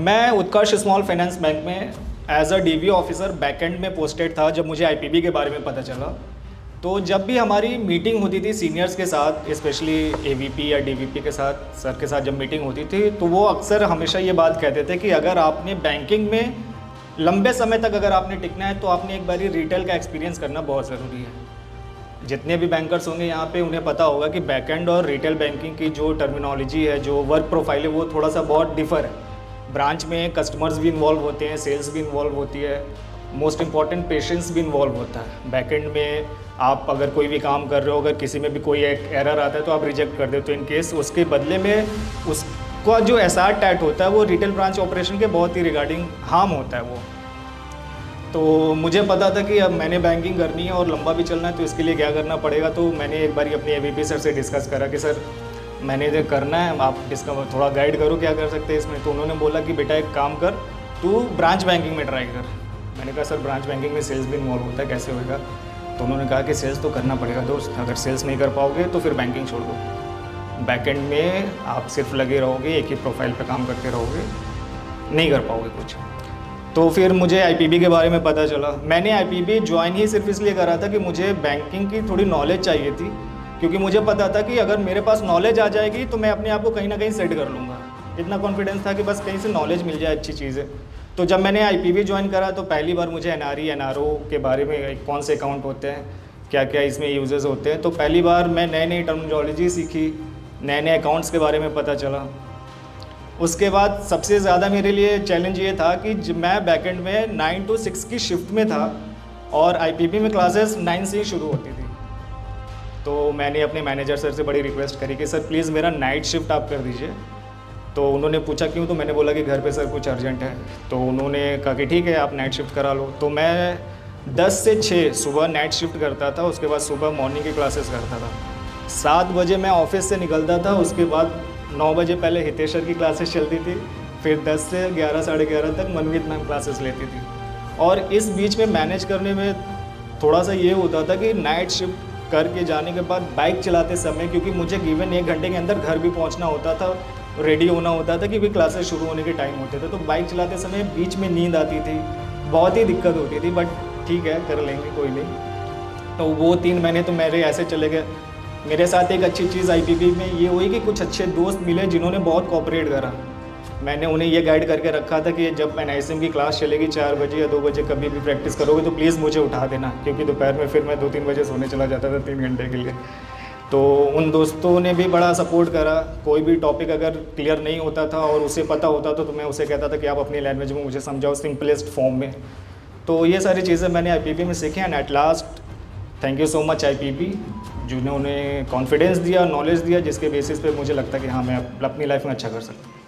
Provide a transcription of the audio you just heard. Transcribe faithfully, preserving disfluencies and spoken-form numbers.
मैं Utkarsh small finance bank में as a DV officer backend में पोस्टेड था जब मुझे आईपीबी के बारे में पता चला। तो जब भी हमारी मीटिंग होती थी सीनियर्स के साथ, स्पेशली एवीपी या डीवीपी के साथ, सर के साथ जब मीटिंग होती थी, तो वो अक्सर हमेशा ये बात कहते थे कि अगर आपने बैंकिंग में लंबे समय तक अगर आपने टिकना है तो आपने एक बारी रिटेल का एक्सपीरियंस करना बहुत ज़रूरी है। जितने भी बैंकर्स होंगे यहाँ पे उन्हें पता होगा कि बैकएंड और रिटेल बैंकिंग की जो टर्मिनोलॉजी है, जो वर्क प्रोफाइल है, वो थोड़ा सा बहुत डिफर है। ब्रांच में कस्टमर्स भी इन्वॉल्व होते हैं, सेल्स भी इन्वॉल्व होती है, मोस्ट इम्पॉर्टेंट पेशेंस भी इन्वॉल्व होता है। बैकएंड में आप अगर कोई भी काम कर रहे हो, अगर किसी में भी कोई एक एरर आता है तो आप रिजेक्ट कर देते हो। इन केस उसके बदले में उसका जो एसआर टैट होता है वो रिटेल ब्रांच ऑपरेशन के बहुत ही रिगार्डिंग हार्म होता है वो। तो मुझे पता था कि अब मैंने बैंकिंग करनी है और लंबा भी चलना है, तो इसके लिए क्या करना पड़ेगा। तो मैंने एक बार अपने एवीपी सर से डिस्कस करा कि सर मैंने ये करना है, आप डिस्कस थोड़ा गाइड करो क्या कर सकते हैं इसमें। तो उन्होंने बोला कि बेटा एक काम कर, तू ब्रांच बैंकिंग में ट्राई कर। मैंने कहा सर ब्रांच बैंकिंग में सेल्स भी इन्वॉल्व होता है, कैसे होएगा। तो उन्होंने कहा कि सेल्स तो करना पड़ेगा दोस्त, अगर सेल्स नहीं कर पाओगे तो फिर बैंकिंग छोड़ दो। बैकएंड में आप सिर्फ लगे रहोगे, एक ही प्रोफाइल पे काम करते रहोगे, नहीं कर पाओगे कुछ। तो फिर मुझे आईपीबी के बारे में पता चला। मैंने आईपीबी ज्वाइन ही सिर्फ इसलिए करा था कि मुझे बैंकिंग की थोड़ी नॉलेज चाहिए थी, क्योंकि मुझे पता था कि अगर मेरे पास नॉलेज आ जाएगी तो मैं अपने आप को कहीं ना कहीं सेट कर लूँगा। इतना कॉन्फिडेंस था कि बस कहीं से नॉलेज मिल जाए, अच्छी चीज़ें। तो जब मैंने आईपीबी ज्वाइन करा तो पहली बार मुझे एनआरई एनआरओ के बारे में, कौन से अकाउंट होते हैं, क्या क्या इसमें यूजेस होते हैं, तो पहली बार मैं नई नई टर्मिनोलॉजी सीखी, नए नए अकाउंट्स के बारे में पता चला। उसके बाद सबसे ज़्यादा मेरे लिए चैलेंज ये था कि मैं बैकएंड में नाइन टू सिक्स की शिफ्ट में था और आईपीबी में क्लासेस नाइन से ही शुरू होती थी। तो मैंने अपने मैनेजर सर से बड़ी रिक्वेस्ट करी कि सर प्लीज़ मेरा नाइट शिफ्ट आप कर दीजिए। तो उन्होंने पूछा क्यों, तो मैंने बोला कि घर पे सर कुछ अर्जेंट है। तो उन्होंने कहा कि ठीक है आप नाइट शिफ्ट करा लो। तो मैं दस से छः सुबह नाइट शिफ्ट करता था, उसके बाद सुबह मॉर्निंग की क्लासेस करता था। सात बजे मैं ऑफिस से निकलता था, उसके बाद नौ बजे पहले हितेश्वर की क्लासेस चलती थी, फिर दस से ग्यारह साढ़े ग्यारह तक मनमीत मैम क्लासेस लेती थी। और इस बीच में मैनेज करने में थोड़ा सा ये होता था कि नाइट शिफ्ट करके जाने के बाद बाइक चलाते समय, क्योंकि मुझे गिवन एक घंटे के अंदर घर भी पहुंचना होता था, रेडी होना होता था क्योंकि क्लासेस शुरू होने के टाइम होते थे, तो बाइक चलाते समय बीच में नींद आती थी, बहुत ही दिक्कत होती थी। बट ठीक है, कर लेंगे, कोई नहीं। तो वो तीन महीने तो मेरे ऐसे चले गए। मेरे साथ एक अच्छी चीज़ आईपीबी में ये हुई कि कुछ अच्छे दोस्त मिले जिन्होंने बहुत कोऑपरेट करा। मैंने उन्हें ये गाइड करके रखा था कि जब एनआईएसएम की क्लास चलेगी चार बजे या दो बजे कभी भी प्रैक्टिस करोगे तो प्लीज़ मुझे उठा देना, क्योंकि दोपहर में फिर मैं दो तीन बजे सोने चला जाता था तीन घंटे के लिए। तो उन दोस्तों ने भी बड़ा सपोर्ट करा। कोई भी टॉपिक अगर क्लियर नहीं होता था और उसे पता होता था तो मैं उसे कहता था कि आप अपनी लैंग्वेज में मुझे समझाओ, सिंपलेस्ट फॉर्म में। तो ये सारी चीज़ें मैंने आईपीबी में सीखी। And at last thank you so much IPB, जिन्होंने कॉन्फिडेंस दिया, नॉलेज दिया, जिसके बेसिस पे मुझे लगता है कि हाँ मैं अपनी लाइफ में अच्छा कर सकता हूँ।